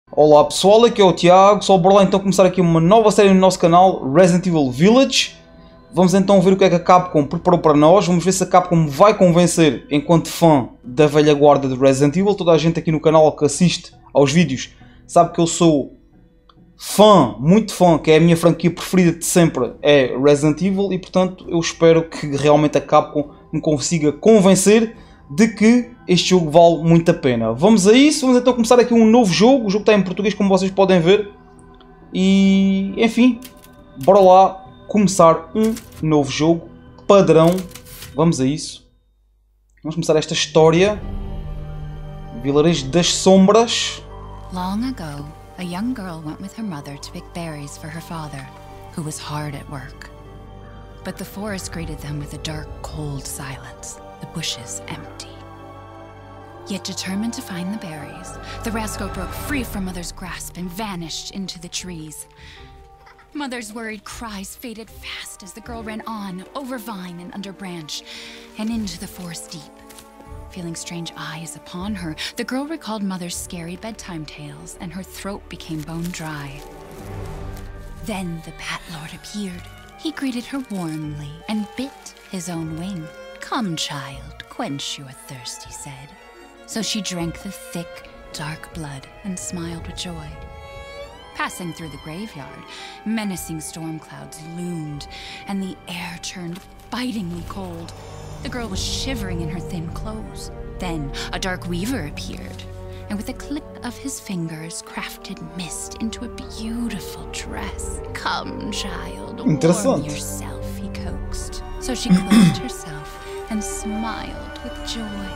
Olá pessoal, aqui é o Tiago, só bora lá então começar aqui uma nova série no nosso canal, Resident Evil Village. Vamos então ver o que é que a Capcom preparou para nós, vamos ver se a Capcom vai convencer, enquanto fã da velha guarda de Resident Evil. Toda a gente aqui no canal que assiste aos vídeos sabe que eu sou fã, muito fã, que é a minha franquia preferida de sempre, é Resident Evil, e portanto eu espero que realmente a Capcom me consiga convencer de que este jogo vale muito a pena. Vamos a isso, vamos então começar aqui um novo jogo. O jogo está em português, como vocês podem ver. E, enfim, bora lá começar um novo jogo padrão. Vamos a isso. Vamos começar esta história. Vilarejo das Sombras. Long ago, a young girl went with her mother to pick berries for her father, who was hard at work. But the forest greeted them with a dark, cold silence. The bushes empty. Yet determined to find the berries, the rascal broke free from Mother's grasp and vanished into the trees. Mother's worried cries faded fast as the girl ran on, over vine and under branch, and into the forest deep. Feeling strange eyes upon her, the girl recalled Mother's scary bedtime tales, and her throat became bone dry. Then the Bat Lord appeared. He greeted her warmly and bit his own wing. "Come, child, quench your thirst," he said. So she drank the thick, dark blood and smiled with joy. Passing through the graveyard, menacing storm clouds loomed, and the air turned bitingly cold. The girl was shivering in her thin clothes. Then a dark weaver appeared, and with a click of his fingers, crafted mist into a beautiful dress. "Come, child, warm yourself," he coaxed. So she clothed herself and smiled with joy.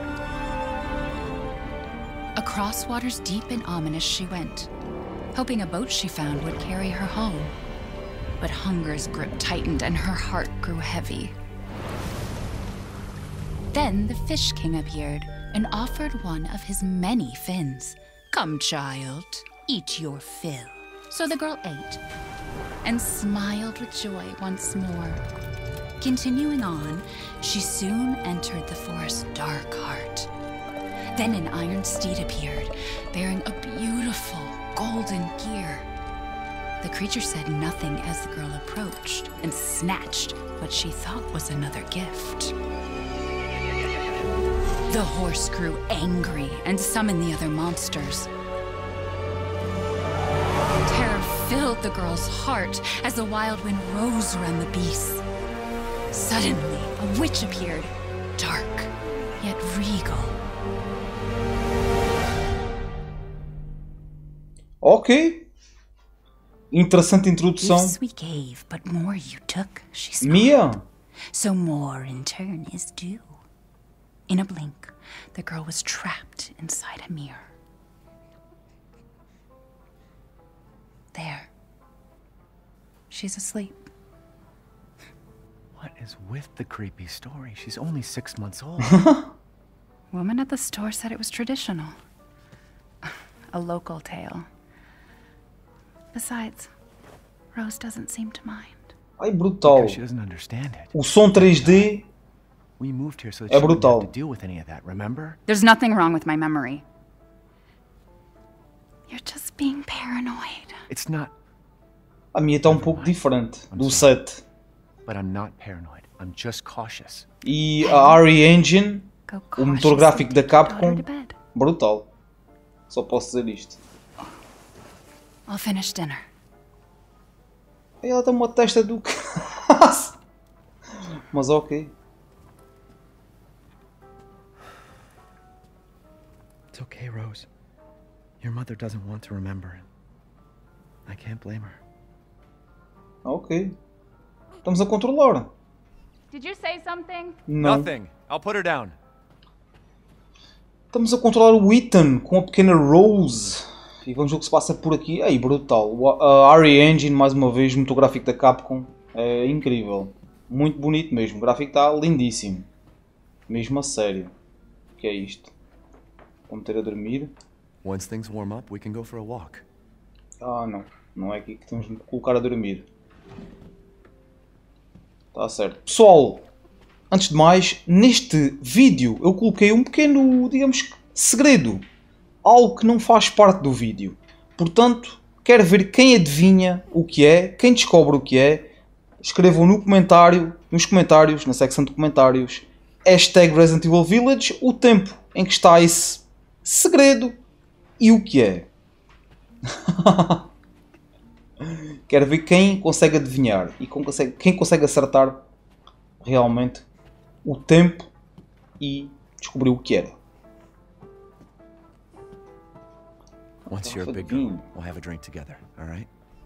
Across waters deep and ominous she went, hoping a boat she found would carry her home. But hunger's grip tightened and her heart grew heavy. Then the Fish King appeared and offered one of his many fins. "Come, child, eat your fill." So the girl ate and smiled with joy once more. Continuing on, she soon entered the forest's dark heart. Then an iron steed appeared, bearing a beautiful golden gear. The creature said nothing as the girl approached and snatched what she thought was another gift. The horse grew angry and summoned the other monsters. Terror filled the girl's heart as the wild wind rose around the beasts. Suddenly, a witch appeared, dark, yet regal. Ok. Interessante introdução. Gifts we gave, but more you took, she smiled. Mia. So more in turn is due. In a blink, the girl was trapped inside a mirror. There. She's asleep. What is with the creepy story? She's only 6 months old. Woman at the store said it was traditional. A local tale. Besides, Rose doesn't seem to mind. Ai, brutal. Because she doesn't understand it. O som 3D We moved here so that é she wouldn't brutal. have to deal with any of that, remember? There's nothing wrong with my memory. You're just being paranoid. It's not, A minha está um pouco diferente do 7. but I'm not paranoid. I'm just cautious. E a RE Engine, Go o motor gráfico da cautiously Capcom, put your daughter to bed. brutal. Só posso dizer isto. I'll finish dinner. Ela tem uma testa do c... Mas ok. It's okay, Rose. Your mother doesn't want to remember it. I can't blame her. Ok. Estamos a controlar. Did you say something? Não. Nothing. I'll put her down. Estamos a controlar o Ethan com a pequena Rose. E vamos ver o que se passa por aqui. Ei, brutal. A RE Engine, mais uma vez, motor gráfico da Capcom. É incrível. Muito bonito mesmo. O gráfico está lindíssimo. Mesmo a sério. O que é isto? Vou meter a dormir. Once things warm up, we can go for a walk. Ah, não. Não é aqui que temos de colocar a dormir. Está certo. Pessoal, antes de mais, neste vídeo eu coloquei um pequeno, digamos, segredo. Algo que não faz parte do vídeo. Portanto, quero ver quem adivinha o que é, quem descobre o que é. Escrevam no comentário, nos comentários, na secção de comentários, hashtag Resident Evil Village, o tempo em que está esse segredo e o que é. Quero ver quem consegue adivinhar e quem consegue acertar realmente o tempo e descobrir o que era. Once you're a big girl, we'll have a drink together, all right?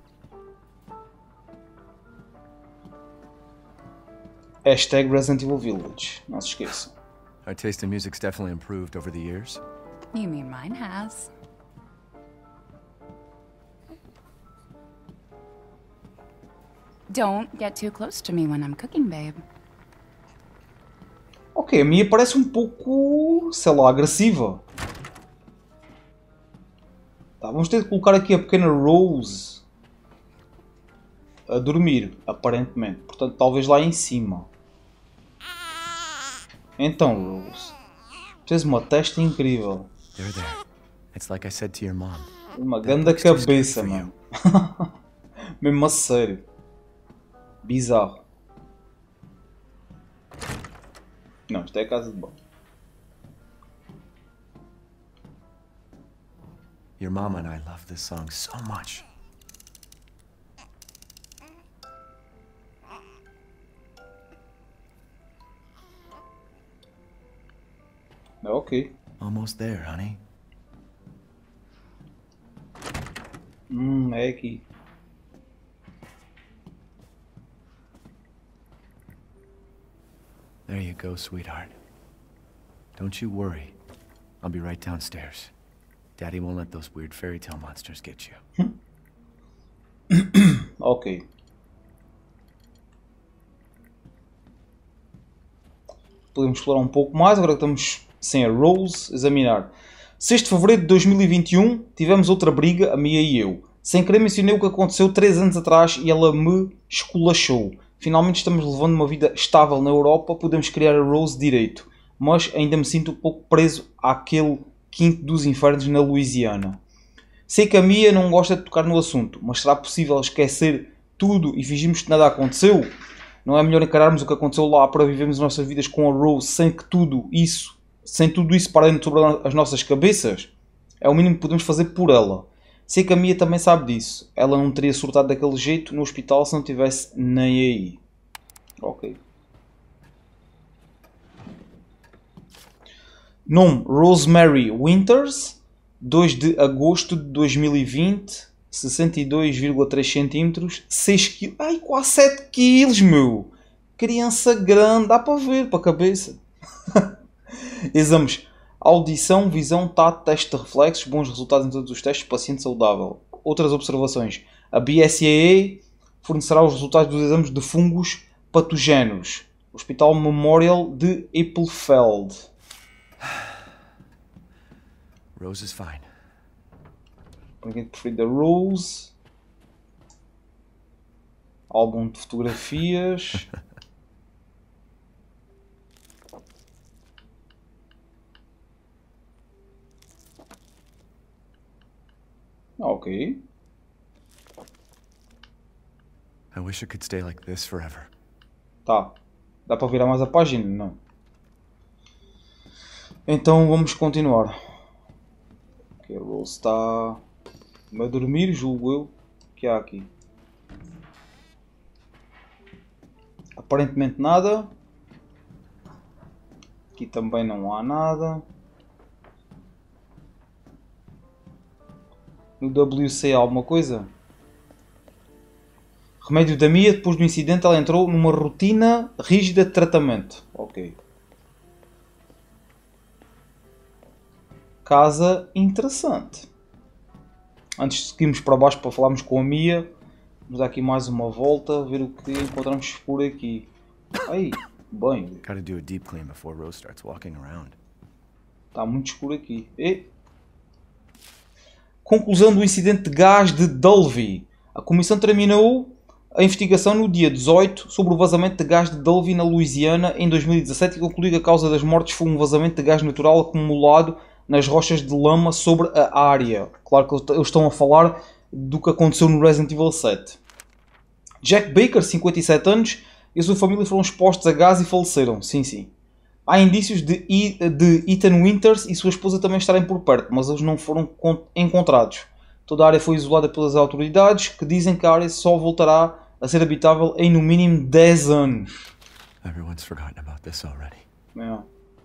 Hashtag Resident Evil Village. Não se esqueçam. Our taste in music's definitely improved over the years. You mean mine has? Don't get too close to me when I'm cooking, babe. Ok, a minha parece um pouco, sei lá, agressiva. Tá, vamos ter de colocar aqui a pequena Rose a dormir, aparentemente. Portanto, talvez lá em cima. Então, Rose, tens uma testa incrível. There. It's like I said to your mom. Uma grande cabeça, mano. Mesmo a sério. Bizarro. Não, isto é a casa de banho. Your mama and I love this song so much. Ok. Almost there, honey. É aqui. There you go, sweetheart. Don't you worry. I'll be right downstairs. Daddy won't let those weird fairy tale monsters get you. Ok. Podemos explorar um pouco mais, agora que estamos sem a Rose. Examinar. 6 de fevereiro de 2021, tivemos outra briga, a Mia e eu. Sem querer mencionei o que aconteceu 3 anos atrás e ela me esculachou. Finalmente estamos levando uma vida estável na Europa, podemos criar a Rose direito. Mas ainda me sinto um pouco preso àquele quinto dos infernos na Louisiana. Sei que a Mia não gosta de tocar no assunto, mas será possível esquecer tudo e fingirmos que nada aconteceu? Não é melhor encararmos o que aconteceu lá para vivermos as nossas vidas com a Rose sem tudo isso parando sobre as nossas cabeças? É o mínimo que podemos fazer por ela. Sei que a Mia também sabe disso. Ela não teria surtado daquele jeito no hospital se não tivesse nem aí. Ok. Nome: Rosemary Winters. 2 de agosto de 2020. 62,3 cm. 6 kg. Ai, quase 7 kg, meu. Criança grande. Dá para ver, para a cabeça. Exames: audição, visão, tato, teste de reflexos, bons resultados em todos os testes, paciente saudável. Outras observações: a BSAA fornecerá os resultados dos exames de fungos patogénicos. Hospital Memorial de Eppelfeld. Rose is fine. Brinquedo preferido da Rose. Álbum de fotografias. Ok. I wish it could stay like this forever. Tá. Dá para virar mais a página? Não. Então vamos continuar. Ok, a Rose está a dormir, julgo eu. O que há aqui? Aparentemente nada. Aqui também não há nada. No WC há alguma coisa? Remédio da Mia. Depois do incidente ela entrou numa rotina rígida de tratamento. Ok. Casa interessante. Antes de seguirmos para baixo para falarmos com a Mia, vamos dar aqui mais uma volta, ver o que encontramos por aqui. Ai, bem. Gotta do a deep clean before Rose starts walking around. Está muito escuro aqui. E... conclusão do incidente de gás de Dulvey. A comissão terminou a investigação no dia 18 sobre o vazamento de gás de Dulvey na Louisiana em 2017 e concluiu que a causa das mortes foi um vazamento de gás natural acumulado nas rochas de lama sobre a área. Claro que eles estão a falar do que aconteceu no Resident Evil 7. Jack Baker, 57 anos, e a sua família foram expostos a gás e faleceram. Sim, sim. Há indícios de Ethan Winters e sua esposa também estarem por perto, mas eles não foram encontrados. Toda a área foi isolada pelas autoridades, que dizem que a área só voltará a ser habitável em no mínimo 10 anos. Everyone's forgotten about this already. É.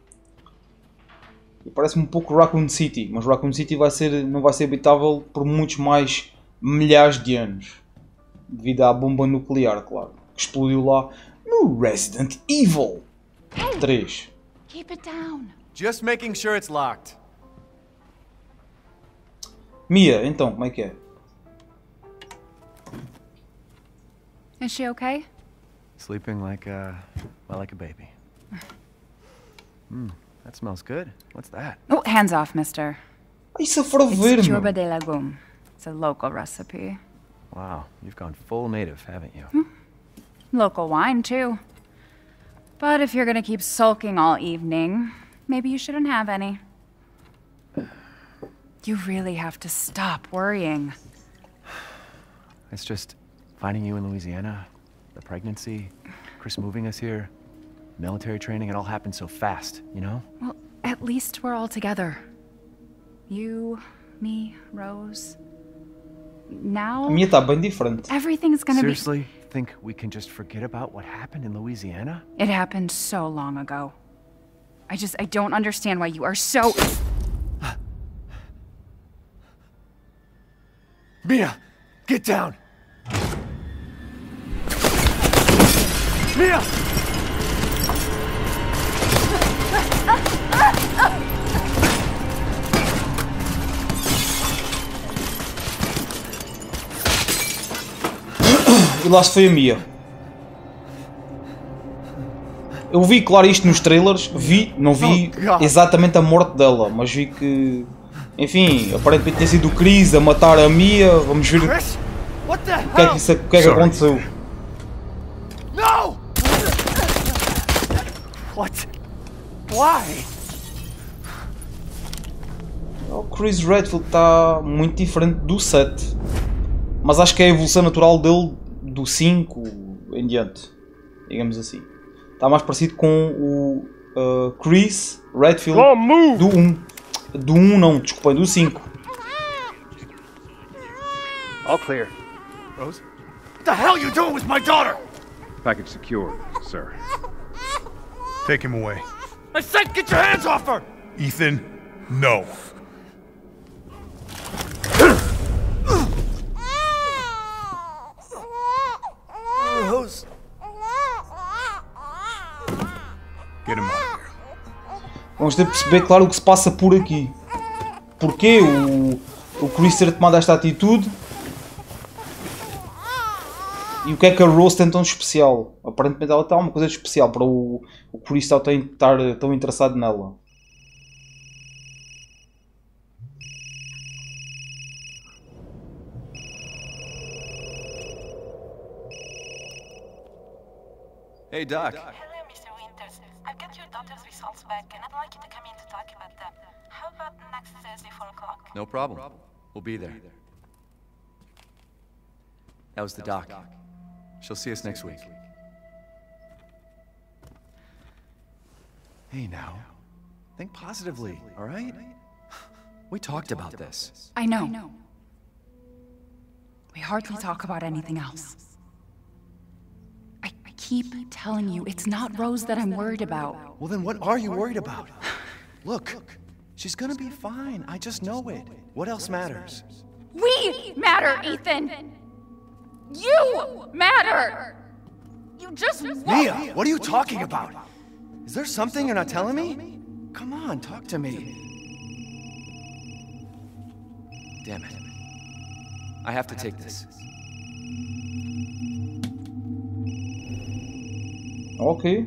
E parece-me um pouco Raccoon City, mas Raccoon City não vai ser habitável por muitos mais milhares de anos. Devido à bomba nuclear, claro, que explodiu lá no Resident Evil 3. Keep it down. Just making sure it's locked. Mia, então, como é que é? Is she okay? Sleeping like a baby. That smells good. What's that? Oh, hands off, mister. Isso é fora ver, It's meu. churba de legume. It's a local recipe. Wow, you've gone full native, haven't you? Local wine, too. But if you're gonna keep sulking all evening, maybe you shouldn't have any. You really have to stop worrying. It's just finding you in Louisiana, the pregnancy, Chris moving us here, military training, it all happened so fast, you know? Well, at least we're all together. You, me, Rose. Now, A minha está bem diferente. everything's gonna Seriously, think we can just forget about what happened in Louisiana? be... It happened so long ago. I don't understand why you are so... Mia, get down! Mia! E lá se foi a Mia. Eu vi, claro, isto nos trailers. Não vi exatamente a morte dela, mas vi que... Enfim, aparentemente tem sido o Chris a matar a Mia. Vamos ver Chris? What the o que é que aconteceu. No! What? Why? O Chris Redfield está muito diferente do 7. Mas acho que é a evolução natural dele do 5 em diante. Digamos assim. Está mais parecido com o Chris Redfield do 1. Do 1 não, desculpem, do 5. All clear. Rose? What the hell are you doing with my daughter? Package secure, sir. Take him away. I said get your hands off her! Ethan, no. Rose. Get him out of here. Vamos ter de perceber, claro, o que se passa por aqui. Porquê o Chris ter tomado esta atitude? E o que é que a Rose tem tão de especial? Aparentemente ela tem alguma coisa de especial para o Chris estar tão interessado nela. Hey, Doc. Hello, Mr. Winters. I've got your daughter's results back, and I'd like you to come in to talk about them. How about next Thursday, 4 o'clock? No problem. We'll be there. That was the doc. She'll see us next week. Hey now. Think positively, alright? We talked about this. I know. We hardly talk about anything else. I keep telling you, it's not Rose that I'm worried about. Well then what are you worried about? Look, she's gonna be fine. I just know it. What else matters? We matter, Ethan! You matter! You just won't. Mia, what are you talking about? Is there something you're not telling me? Come on, talk to me. Damn it. I have to take this. Ok.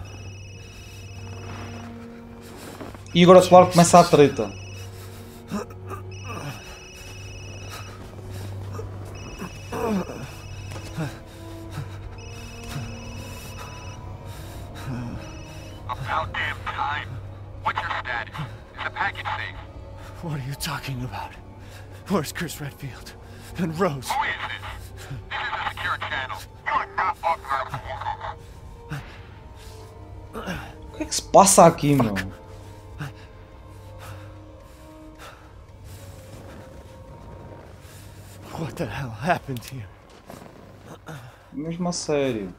E agora, claro, começa a treta. talking about? Where's Chris Redfield? And Rose? Who is this? This is a secure channel. You're not authorized. O que é que se passa aqui, meu? What the hell happened here? Mesmo a sério.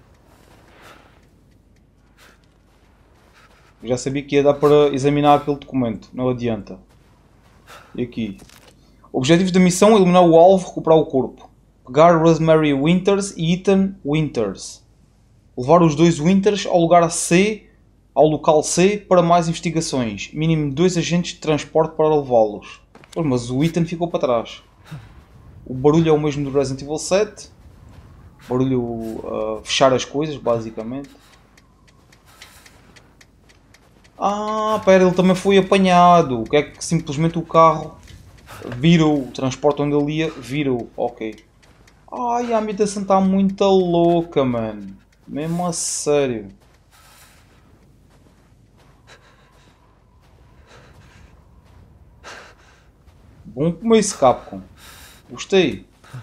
Eu já sabia que ia dar para examinar aquele documento, não adianta. E aqui. Objetivo da missão: eliminar o alvo, recuperar o corpo. Pegar Rosemary Winters e Ethan Winters. Levar os dois Winters ao lugar C, ao local C, para mais investigações. Mínimo 2 agentes de transporte para levá-los. Pois, mas o Ethan ficou para trás. O barulho é o mesmo do Resident Evil 7. Barulho a fechar as coisas, basicamente. Ah, pera, ele também foi apanhado. O que é que simplesmente o carro virou? O transporte onde ele ia virou. Ok. Ai, a ambientação está muito louca, mano. Mesmo a sério. Bom começo, Capcom. Gostei.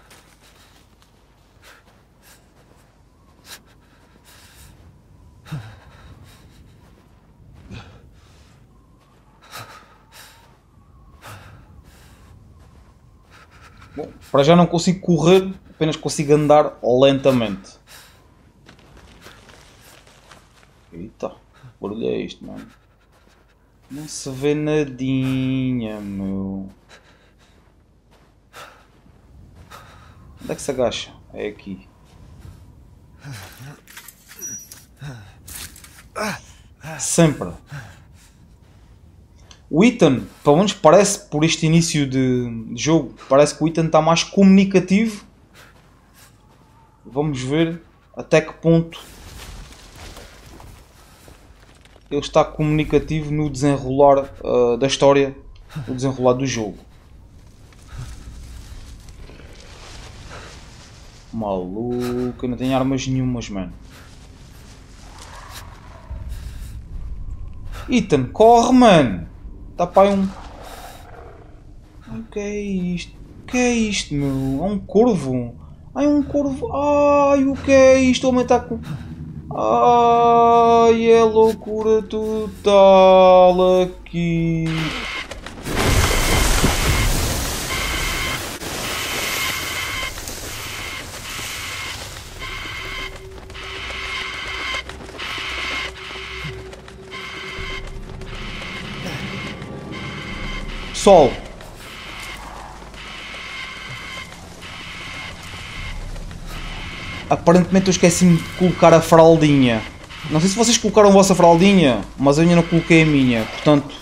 Bom, para já não consigo correr, apenas consigo andar lentamente. Eita, que barulho é isto, mano? Não se vê nadinha, meu. Onde é que se agacha? É aqui. Sempre. O Ethan, pelo menos parece, por este início de jogo, parece que o Ethan está mais comunicativo. Vamos ver até que ponto ele está comunicativo no desenrolar da história, no desenrolar do jogo. Maluco, eu não tenho armas nenhumas, mano. Ethan, corre, mano! Tá para um... O que é isto? O que é isto, meu? É um corvo? Ai, um corvo... Ai, o que é isto? O homem está com... Ai, é loucura total aqui. Pessoal, aparentemente eu esqueci-me de colocar a fraldinha. Não sei se vocês colocaram a vossa fraldinha, mas eu ainda não coloquei a minha. Portanto,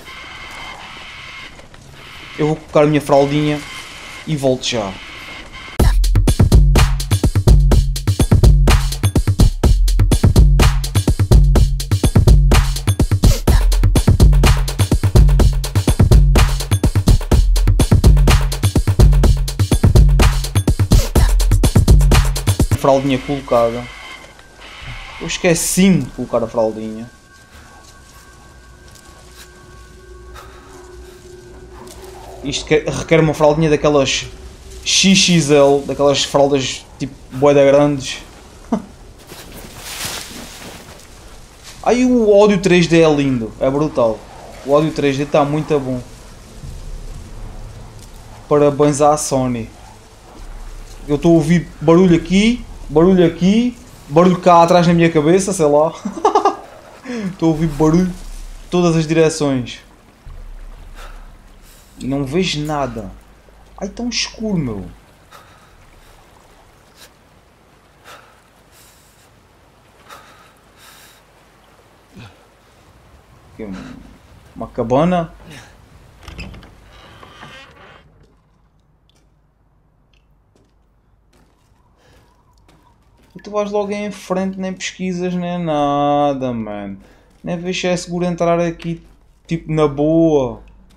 eu vou colocar a minha fraldinha e volto já. Fraldinha colocada. Eu esqueci-me de colocar a fraldinha. Isto requer uma fraldinha daquelas XXL, daquelas fraldas tipo bué grandes. Aí o áudio 3D é lindo, é brutal. O áudio 3D está muito bom. Parabéns à Sony. Eu estou a ouvir barulho aqui, barulho cá atrás na minha cabeça, sei lá. Estou a ouvir barulho de todas as direções. E não vejo nada. Ai, tão escuro, meu. Aqui, uma cabana. E tu vais logo em frente, nem pesquisas nem nada, mano. Nem vês se é seguro entrar aqui, tipo, na boa.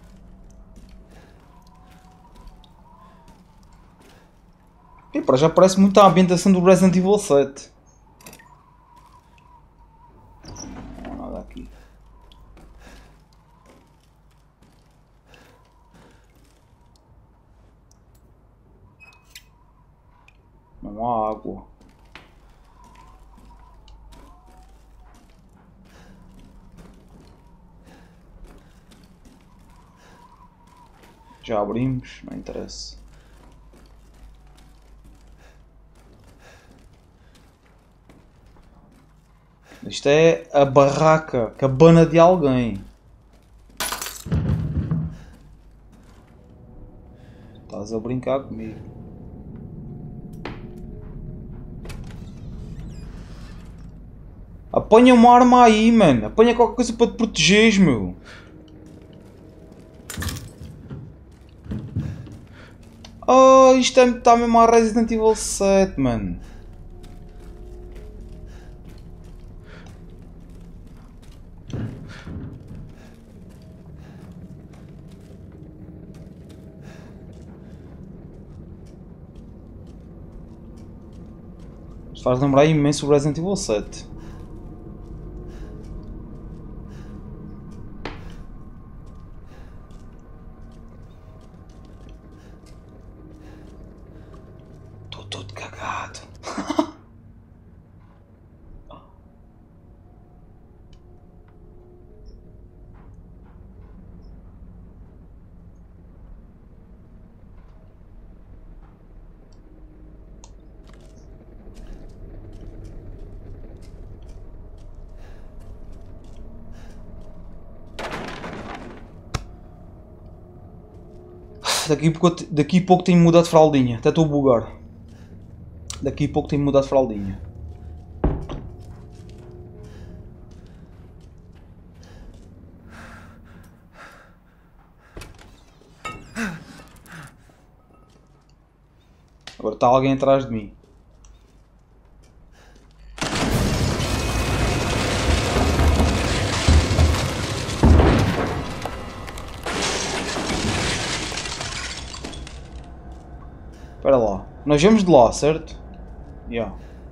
E para já parece muito a ambientação do Resident Evil 7. Não há nada aqui. Não há água. Já abrimos, não interessa. Isto é a barraca, cabana de alguém. Estás a brincar comigo. Apanha uma arma aí, mano. Apanha qualquer coisa para te protegeres, meu. Oh, isto está mesmo a Resident Evil 7, mano. Isto faz lembrar imenso o Resident Evil 7. Estou todo cagado. Daqui a pouco tenho mudado de fraldinha. Até estou a bugar. Daqui a pouco tenho mudado de fraldinha. Agora está alguém atrás de mim. Espera lá. Nós vamos de lá, certo? Yeah.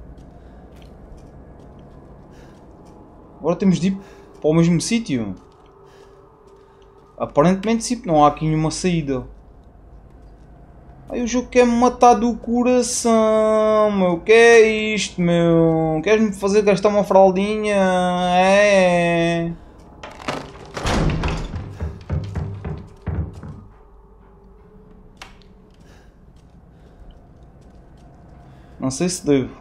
Agora temos de ir para o mesmo sítio. Aparentemente sim, não há aqui nenhuma saída. Ai, o jogo quer me matar do coração, meu. Que é isto, meu? Queres-me fazer gastar uma fraldinha? É. Não sei se devo.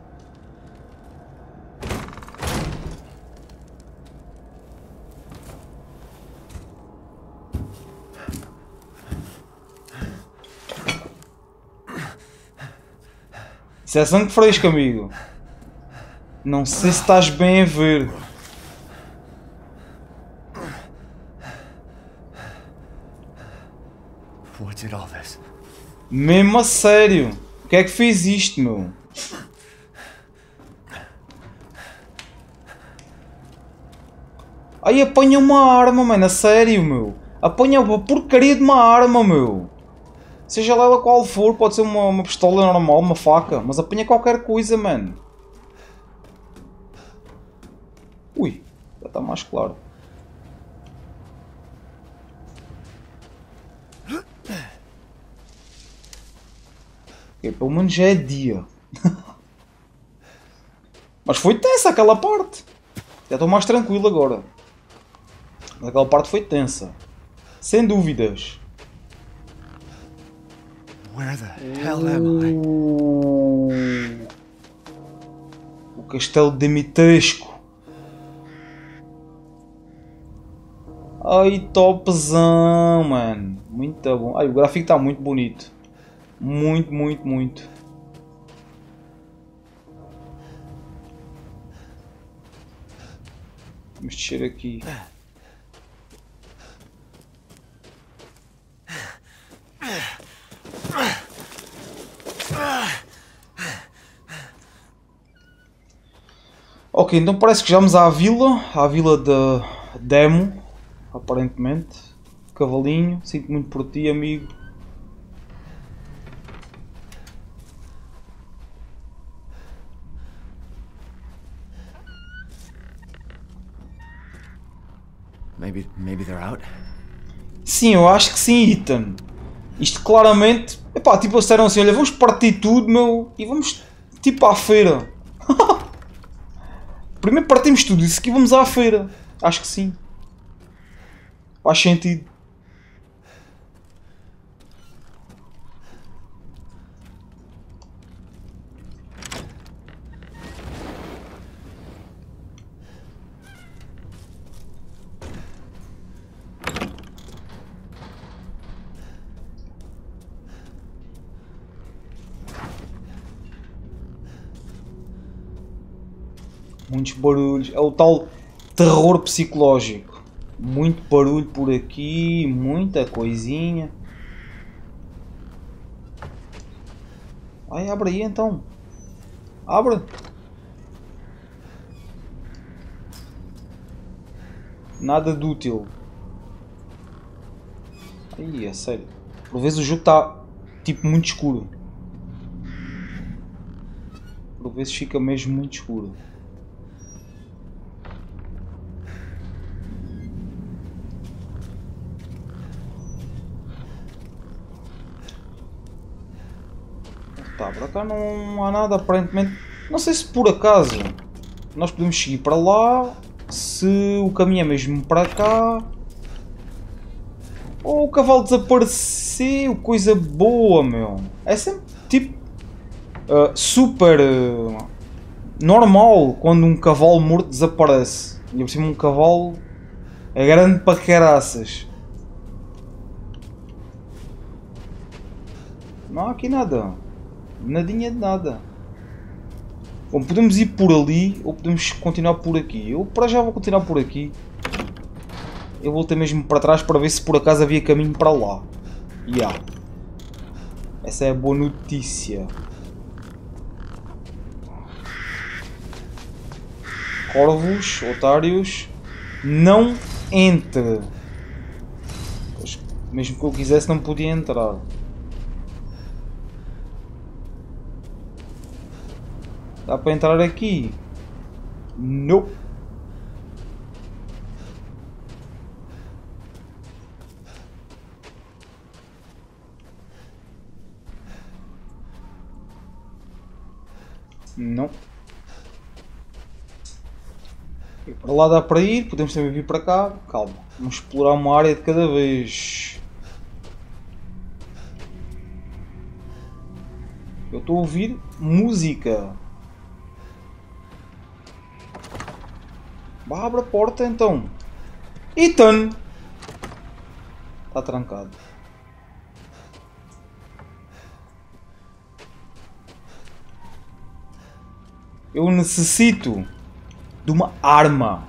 Isso é sangue fresco, amigo. Não sei se estás bem a ver. What did all this? Mesmo a sério. O que é que fez isto, meu? Ai, apanha uma arma, mano. A sério, meu. Apanha uma porcaria de uma arma, meu. Seja lá ela qual for, pode ser uma pistola normal, uma faca. Mas apanha qualquer coisa, mano. Ui, já está mais claro. Okay, pelo menos já é dia. Mas foi tensa aquela parte. Já estou mais tranquilo agora. Aquela parte foi tensa. Sem dúvidas. Where the hell am I? O Castelo Dimitrescu. Ai, topzão, mano. Muito bom. Ai, o gráfico está muito bonito. Muito, muito, muito. Vamos descer aqui. Ok, então parece que já vamos à vila da Demo, aparentemente. Cavalinho, sinto muito por ti, amigo. Maybe they're out. Sim, eu acho que sim, Ethan. Isto claramente Epá, tipo, eles disseram assim, olha, vamos partir tudo, meu, e vamos, tipo, à feira. Primeiro partimos tudo e aqui vamos à feira. Acho que sim. Faz sentido. Muitos barulhos. É o tal terror psicológico. Muito barulho por aqui. Muita coisinha. Ai, abre aí então. Abre. Nada de útil. Ai, é sério. Por vezes o jogo está tipo muito escuro. Por vezes fica mesmo muito escuro. Tá, para cá não há nada aparentemente. Não sei se por acaso nós podemos seguir para lá, se o caminho é mesmo para cá, ou o cavalo desapareceu, coisa boa, meu. É sempre tipo super normal quando um cavalo morto desaparece. E por cima um cavalo é grande para caraças. Não há aqui nada. Nadinha de nada. Bom, podemos ir por ali ou podemos continuar por aqui. Eu para já vou continuar por aqui. Eu voltei mesmo para trás para ver se por acaso havia caminho para lá. Yeah. Essa é a boa notícia. Corvos, otários. Não entre. Mesmo que eu quisesse não podia entrar. Dá para entrar aqui? Não. Não. E para lá dá para ir, podemos também vir para cá. Calma, vamos explorar uma área de cada vez. Eu estou a ouvir música. Abre a porta então. Ethan! Está trancado. Eu necessito de uma arma.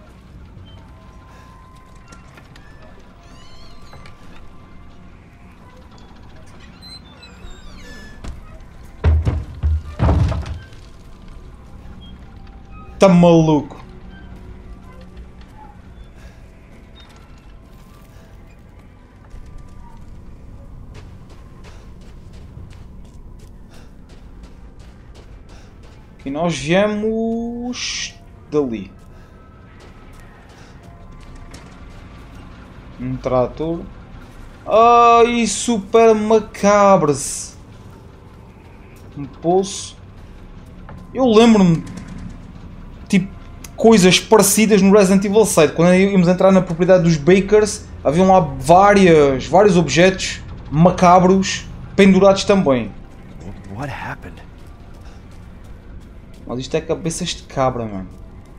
Tá maluco? E nós viemos dali. Um trator. Ai, super macabres. Um poço. Eu lembro-me tipo coisas parecidas no Resident Evil 7. Quando íamos entrar na propriedade dos Bakers, haviam lá vários objetos macabros pendurados também. What happened? Mas isto é cabeças de cabra, mano.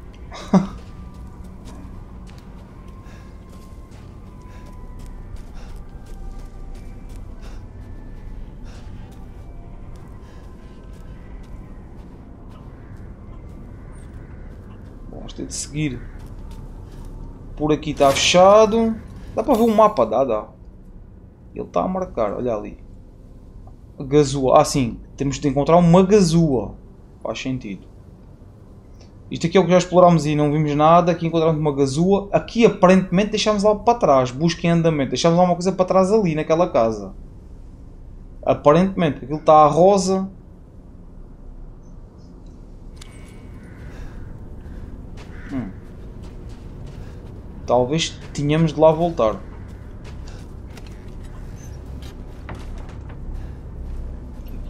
Vamos ter de seguir. Por aqui está fechado. Dá para ver um mapa? Dá. Ele está a marcar, olha ali. A gazua. Ah, sim. Temos de encontrar uma gazua. Faz sentido. Isto aqui é o que já explorámos e não vimos nada. Aqui encontramos uma gazua. Aqui aparentemente deixámos algo para trás. Busca em andamento. Deixámos alguma coisa para trás ali naquela casa. Aparentemente. Aquilo está a rosa. Talvez tínhamos de lá voltar.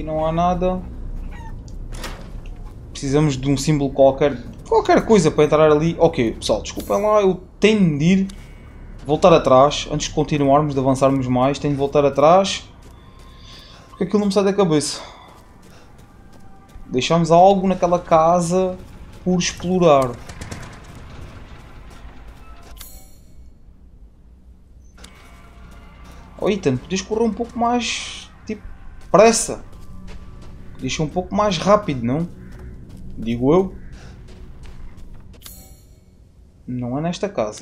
não há nada. Precisamos de um símbolo qualquer. Qualquer coisa para entrar ali. Ok, pessoal, desculpem lá, eu tenho de ir voltar atrás. Antes de continuarmos, de avançarmos mais, tenho de voltar atrás. Porque aquilo não me sai da cabeça. Deixamos algo naquela casa por explorar. Oh, Ethan, podias correr um pouco mais, tipo, pressa. Podias ser um pouco mais rápido, não? Digo eu. Não é nesta casa.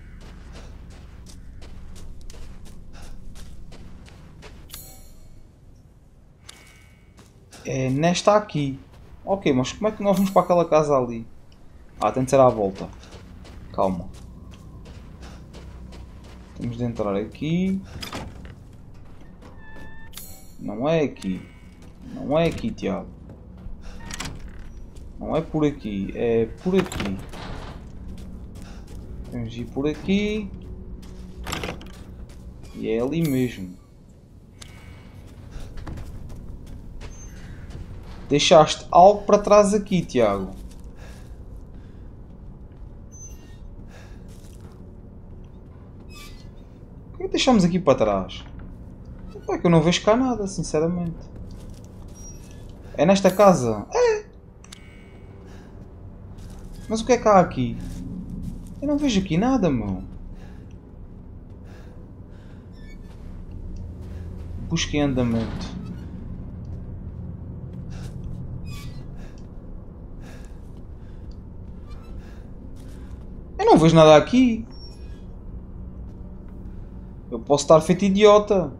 É nesta aqui. Ok, mas como é que nós vamos para aquela casa ali? Ah, tem de ser à volta. Calma. Temos de entrar aqui. Não é aqui. Não é aqui, Tiago. Não é por aqui. É por aqui. Temos de ir por aqui. E é ali mesmo. Deixaste algo para trás aqui, Tiago. O que é que deixamos aqui para trás? É que eu não vejo cá nada, sinceramente. É nesta casa? É! Mas o que é que há aqui? Eu não vejo aqui nada, meu. Busca em andamento. Eu não vejo nada aqui. Eu posso estar feito idiota.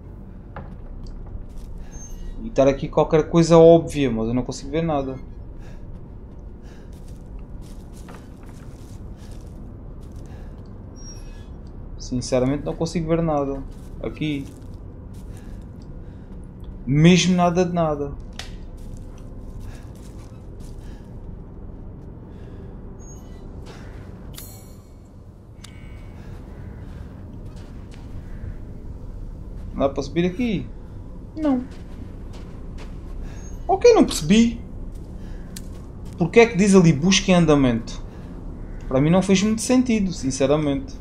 E estar aqui qualquer coisa óbvia, mas eu não consigo ver nada. Sinceramente não consigo ver nada. Aqui. Mesmo nada de nada. Não dá para subir aqui? Não. Ok, não percebi. Porque é que diz ali busca em andamento? Para mim não fez muito sentido, sinceramente.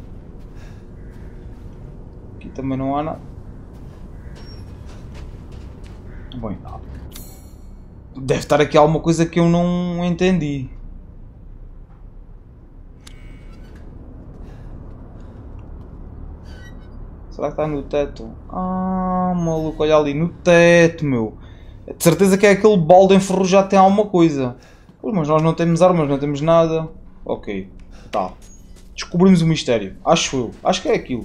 Aqui também não há nada. Bem, deve estar aqui alguma coisa que eu não entendi. Será que está no teto? Ah, maluco, olha ali no teto, meu. De certeza que é aquele balde enferrujado que tem alguma coisa. Pô, mas nós não temos armas, não temos nada. Ok, tá. Descobrimos o mistério. Acho eu. Acho que é aquilo.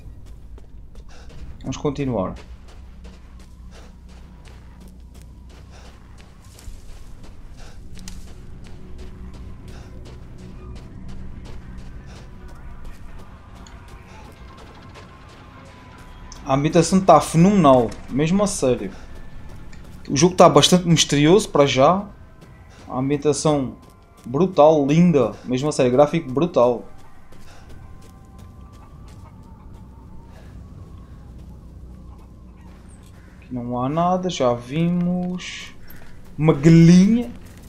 Vamos continuar. A ambientação está fenomenal, mesmo a sério. O jogo está bastante misterioso para já. A ambientação brutal, linda, mesmo a sério, gráfico brutal. Aqui não há nada, já vimos. Uma galinha.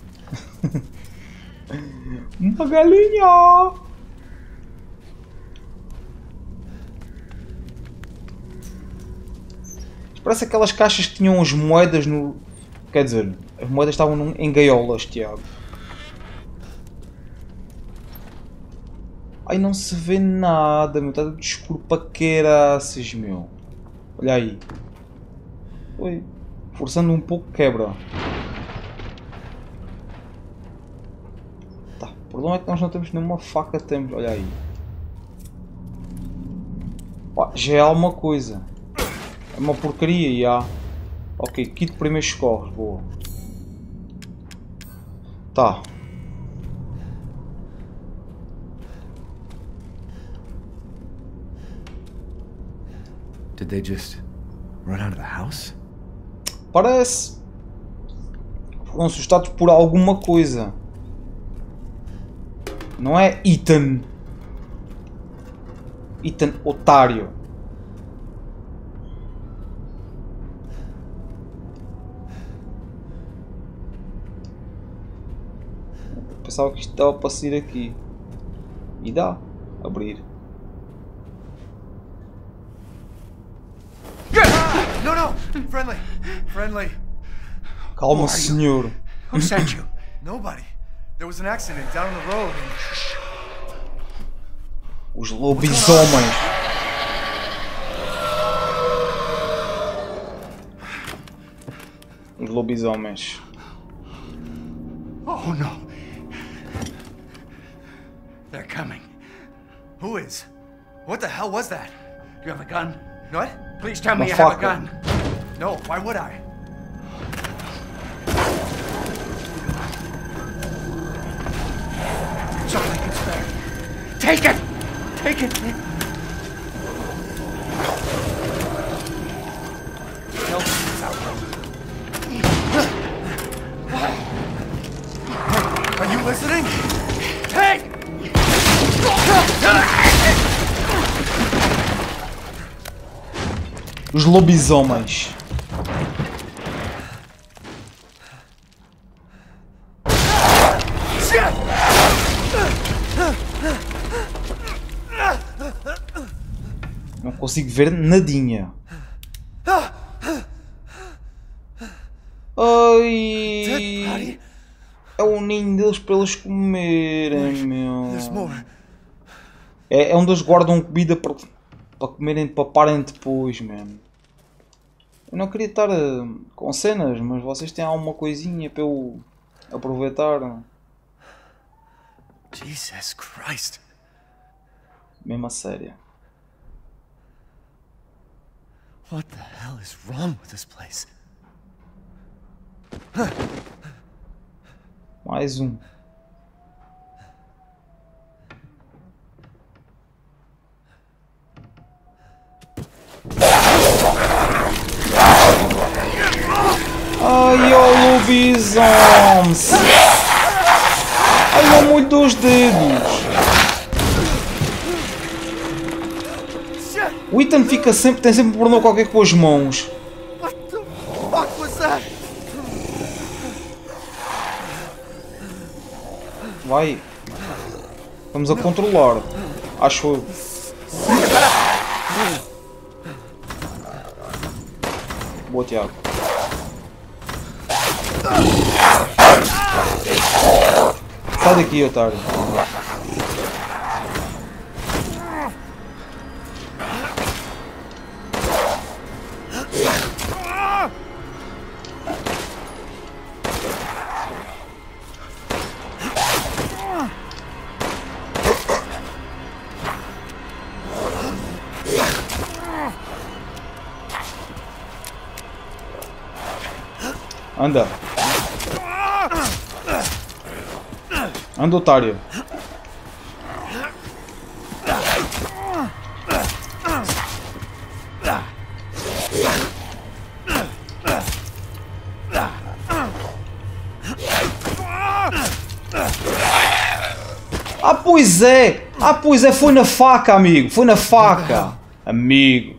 Uma galinha. Parece aquelas caixas que tinham as moedas no... Quer dizer, as moedas estavam em gaiolas, Tiago. Ai, não se vê nada, meu. Está tudo escuro para caraças, meu. Olha aí. Oi. Forçando um pouco quebra. Tá. O problema é que nós não temos nenhuma faca. Temos. Olha aí. Pá, já é alguma coisa. É uma porcaria, já. Ok, kit de primeiros socorros, boa. Tá. Did they just run out of the house? Parece. Foram assustados por alguma coisa. Não é Ethan? Ethan, otário. Pensava que isto dava para sair aqui. E dá. Abrir. No, no! Friendly! Friendly! Calma, senhor. Who sent you? Nobody. There was an accident down the road and... Os lobisomens. Os lobisomens. Oh no! They're coming. Who is? What the hell was that? Do you have a gun? What? Please tell me you have a gun. No, why would I? It's all I can spare. Take it! Take it! No, it's out. Are you listening? Take! Os lobisomens. Não consigo ver nadinha. Ai! É o ninho deles para eles comerem, meu. É onde eles guardam comida para comerem, para paparem depois, mano. Eu não queria estar com cenas, mas vocês têm alguma coisinha para eu aproveitar. Jesus Christ. Mesmo a sério. What the hell is wrong with this place? Mais um. Ai, ó lobisomens! Ai, não muito dos dedos! O Ethan tem sempre por não qualquer com as mãos. What the fuck was that? Vai. Vamos a controlar. Acho eu. Boa, Tiago. Sai daqui, otário. Anda. Anda, otário. Ah, pois é! Ah, pois é! Foi na faca, amigo! Foi na faca! Amigo!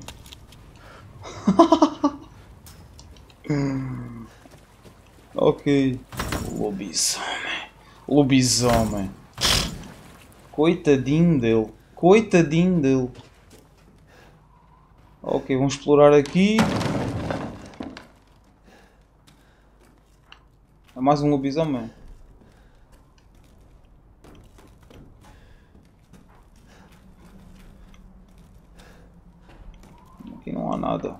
Ok. Lobisomem. Lobisomem. Coitadinho dele. Coitadinho dele. Ok, vamos explorar aqui. É mais um lobisomem. Aqui não há nada.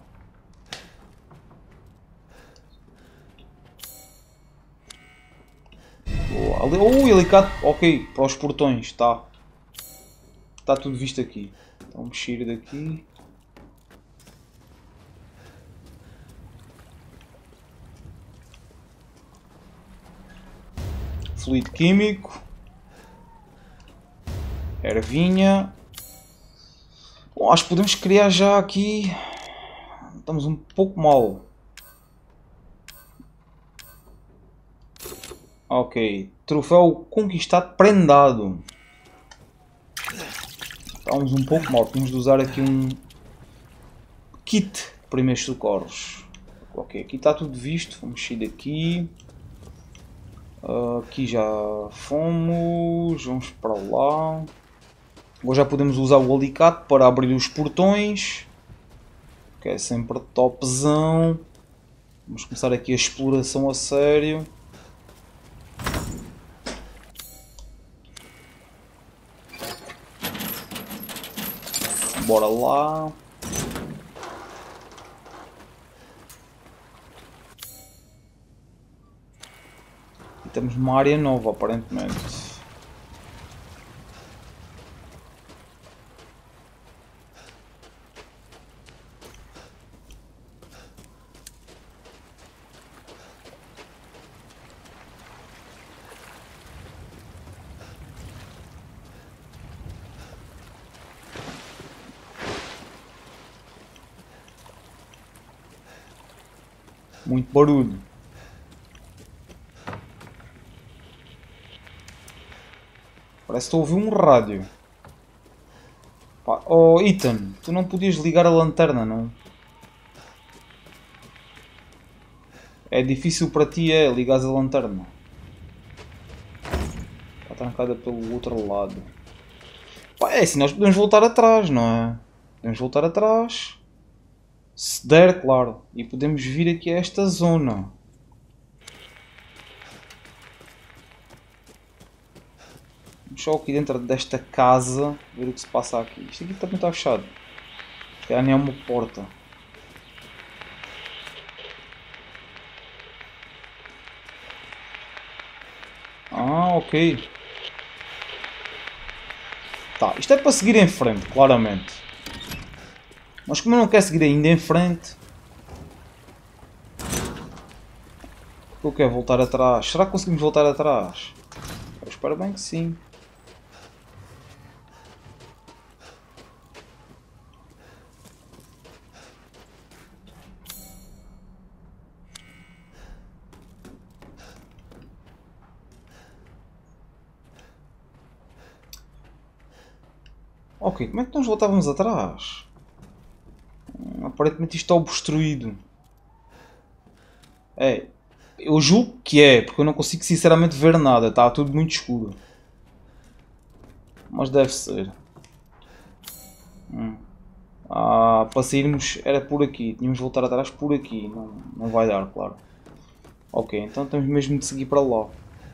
Ali, alicate, ok, para os portões, está tudo visto aqui. Então vamos sair daqui. Fluido químico, ervinha. Bom, acho que podemos criar já aqui. Estamos um pouco mal. Ok, troféu conquistado prendado. Estamos um pouco mal, temos de usar aqui um kit de primeiros socorros. Ok, aqui está tudo visto, vamos sair daqui. Aqui já fomos, vamos para lá. Agora já podemos usar o alicate para abrir os portões, que é sempre topzão. Vamos começar aqui a exploração a sério. Bora lá. E temos uma área nova, aparentemente. Muito barulho. Parece que estou a ouvir um rádio. Pá, oh Ethan, tu não podias ligar a lanterna, não? É difícil para ti, é, ligares a lanterna. Está trancada pelo outro lado. Pá, é assim, nós podemos voltar atrás, não é? Podemos voltar atrás. Se der, claro. E podemos vir aqui a esta zona. Vamos só aqui dentro desta casa ver o que se passa aqui. Isto aqui também está fechado. Se calhar nem é uma porta. Ah, ok. Tá, isto é para seguir em frente, claramente. Mas como eu não quero seguir ainda em frente, eu quero voltar atrás. Será que conseguimos voltar atrás? Eu espero bem que sim. Ok, como é que nós voltávamos atrás? Aparentemente isto está obstruído. É, eu julgo que é, porque eu não consigo sinceramente ver nada, está tudo muito escuro. Mas deve ser. Para sairmos era por aqui, tínhamos de voltar atrás por aqui, não vai dar, claro. Ok, então temos mesmo de seguir para lá.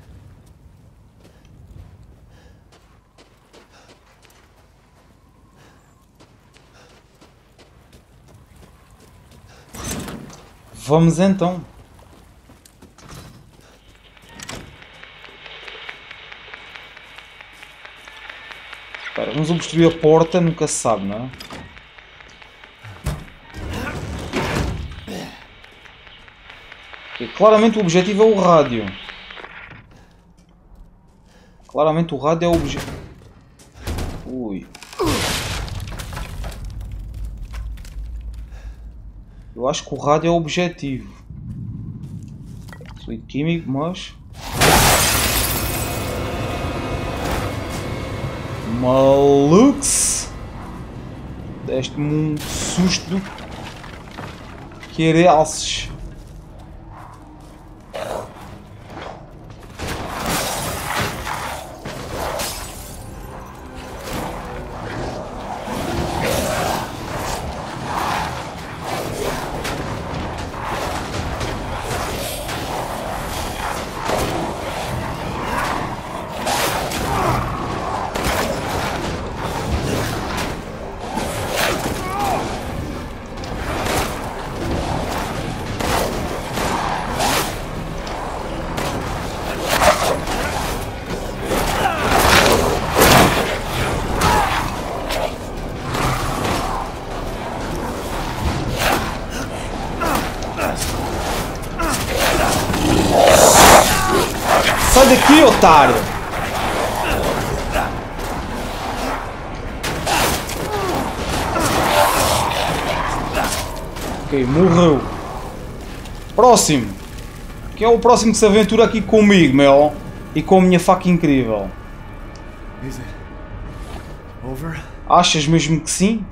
Vamos então. Espera, vamos obstruir a porta, nunca se sabe, não é? Okay, claramente o objetivo é o rádio. Claramente o rádio é o objetivo. Ui. Eu acho que o rádio é o objetivo. Sou químico, mas... Malux! Deste-me um susto que erealces. Sai daqui, otário! Ok, morreu. Próximo. Quem é o próximo que se aventura aqui comigo, meu? E com a minha faca incrível? Is it over? Achas mesmo que sim?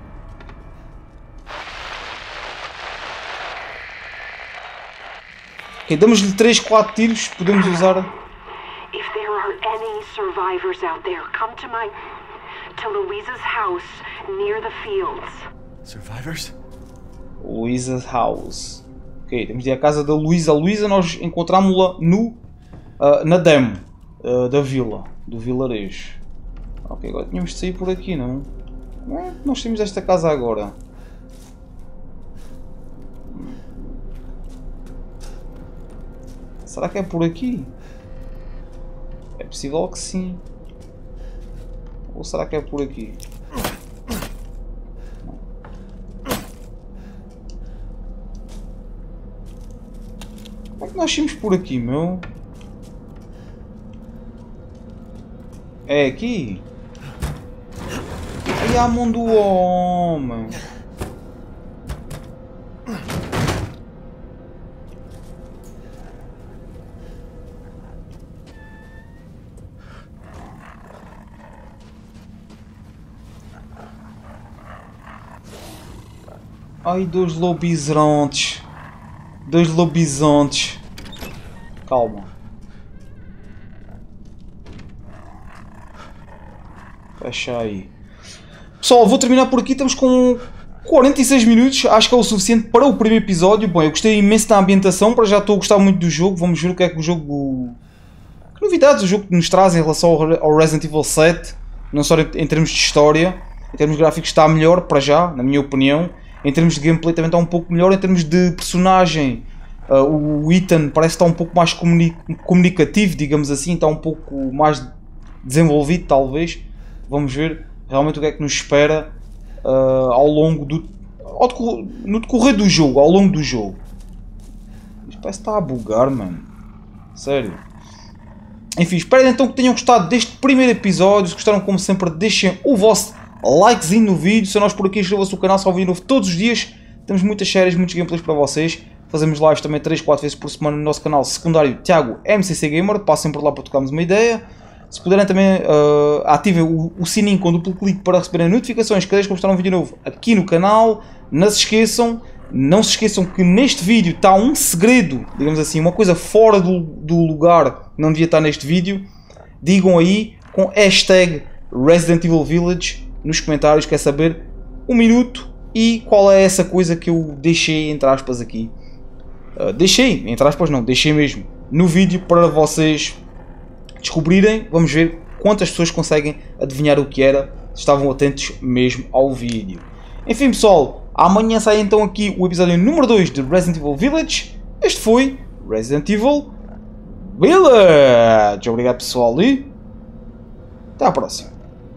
Ok, damos-lhe 3, 4 tiros. Podemos usar If there are any survivors out there, come to Louisa's house near the fields. Survivors? Louisa's house. Ok, temos de ir à casa da Luísa. A Luísa nós encontramos-la na demo da vila, do vilarejo. Ok, agora tínhamos de sair por aqui, não? Nós temos esta casa agora. Será que é por aqui? É possível que sim. Ou será que é por aqui? Como é que nós saímos por aqui, meu? É aqui? Ai, a mão do homem! Ai, dois lobisontes. Dois lobisontes. Calma. Fecha aí. Pessoal, vou terminar por aqui. Estamos com 46 minutos. Acho que é o suficiente para o primeiro episódio. Bom, eu gostei imenso da ambientação. Para já estou a gostar muito do jogo. Vamos ver o que é que o jogo... Que novidades o jogo nos traz em relação ao Resident Evil 7. Não só em termos de história. Em termos gráficos está melhor, para já, na minha opinião. Em termos de gameplay também está um pouco melhor. Em termos de personagem, o Ethan parece estar um pouco mais comunicativo, digamos assim. Está um pouco mais desenvolvido, talvez. Vamos ver realmente o que é que nos espera ao longo no decorrer do jogo, ao longo do jogo. Isto parece que está a bugar, mano. Sério. Enfim, espero então que tenham gostado deste primeiro episódio. Se gostaram, como sempre, deixem o vosso likezinho no vídeo. Se nós por aqui, inscrevam-se no canal, só vídeo novo todos os dias. Temos muitas séries, muitos gameplays para vocês. Fazemos lives também 3-4 vezes por semana no nosso canal secundário Tiago MCC Gamer. Passem por lá para trocarmos uma ideia. Se puderem também ativem o sininho com duplo clique para receberem notificações cada vez que postar um vídeo novo aqui no canal. Não se esqueçam que neste vídeo está um segredo, digamos assim, uma coisa fora do lugar, não devia estar neste vídeo. Digam aí com hashtag Resident Evil Village nos comentários, quer saber um minuto e qual é essa coisa que eu deixei entre aspas aqui. Deixei, entre aspas não, deixei mesmo no vídeo para vocês descobrirem. Vamos ver quantas pessoas conseguem adivinhar o que era, se estavam atentos mesmo ao vídeo. Enfim pessoal, amanhã sai então aqui o episódio número 2 de Resident Evil Village. Este foi Resident Evil Village. Obrigado pessoal e até à próxima.